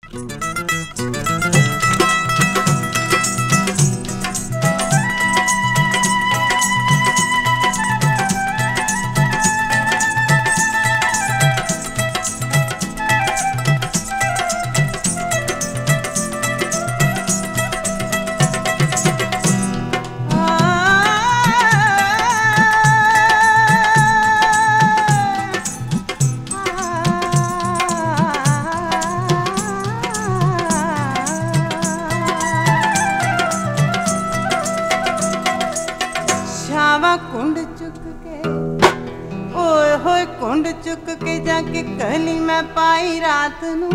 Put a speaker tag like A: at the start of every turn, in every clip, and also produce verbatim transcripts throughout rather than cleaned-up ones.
A: कुंड चुक के ओए होए कुंड चुक के जाके कहली मैं पाई रात नू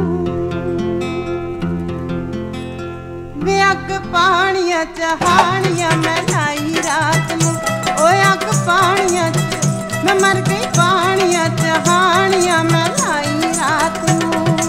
A: वे अग पानिया चहानिया मैं लाई रात नू ओए अग पानिया च मैं मर गई पानिया चहानिया मैं लाई रात नू।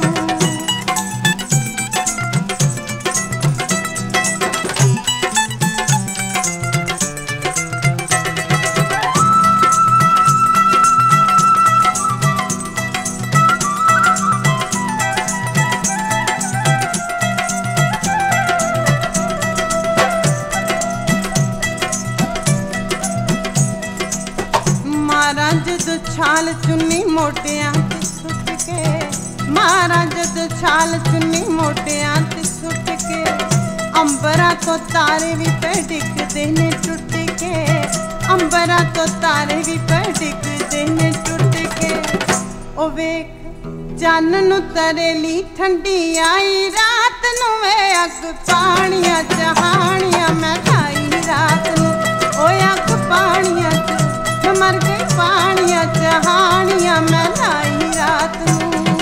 A: जदों छाल चुन्नी मोटियां ते सुट के मारा जदों छाल चुन्नी मोटियां ते सुट के अंबरा तो तारे भी पे डिगदे ने टुट के अंबरा तो तारे भी पे डिगदे ने टुट के ओ वेख चन्न नू तरेली ठंडी आई रात नू वे अग पानिया चहानिया मैं लाई रात नू ओ अग पानिया च मर गई पानिया चहानिया मैं लाई रात नू।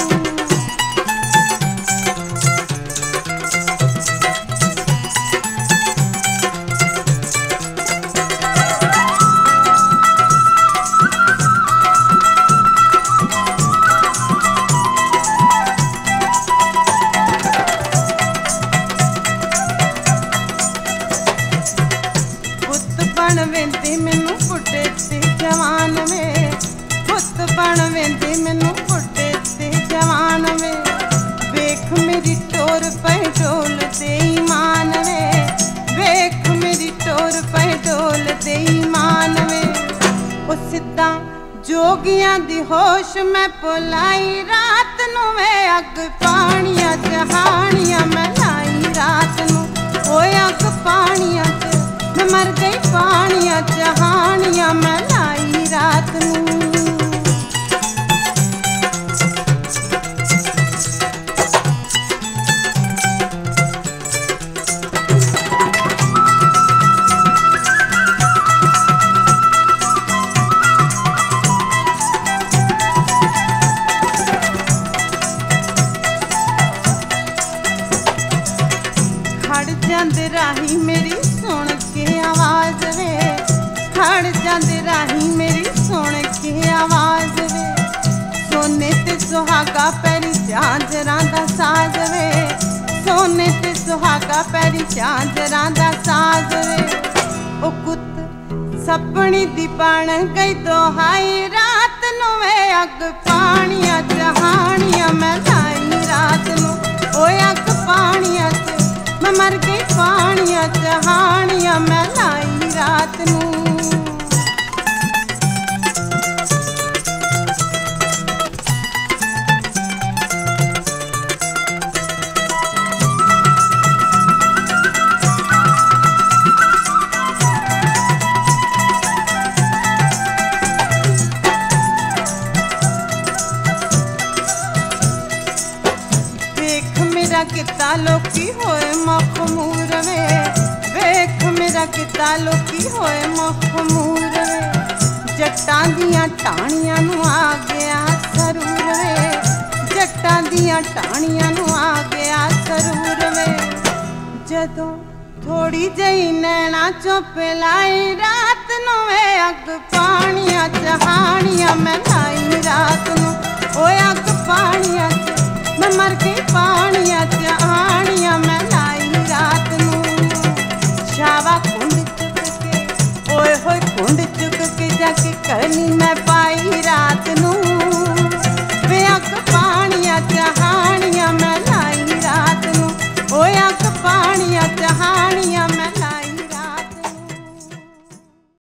A: पुत बन वेंदी मैनू बुढ़े ते जवान में पुत बन वेंदी मैनू बुढ़े ते जवान में वेख मेरी टोर पे डोल दे ईमान में वेख मेरी टोर पे डोल दे ईमान में ओ सिद्धा जोगियां दी होश मैं पुलाई रात नू वे अग पानिया चहानिया मैं लाई रात नू ओ अग पानिया मैं मर गई पानिया चहानिया मैं लाई रात नू। खड़ जांदे राही मेरी सुन के आवाज वे खड़ जांदे राही मेरी सुन के आवाज वे सोने ते सुहागा पैरी झांझरां दा साज वे सोने ते सुहागा पैरी झांझरां दा साज वे ओ कुत सपनी दी बन गई दोहाई रात नू वे अग पानिया चहानिया मैं लाई रात नू ओ अग पानिया मैं मर गई पानिया चहानिया मैं लाई रात नू। देख मेरा किता लोकी होए मखमूर वे वेख मेरा किता लोकी होए मखमूर वे जट्टां दियां टाणियां नू आ गया सरूर वे जट्टां दियां टाणियां नू आ गया सरूर वे जदों थोड़ी जही नैना चों पिलाई रात नू वे अग पानिया चहानिया मैं लाई रात नू ओ अग पानिया मैं मर गई पानिया चहानिया मैं लाई रात नू। शावा कुंड चुक के ओए होए कुंड चुक के जाके कहली मैं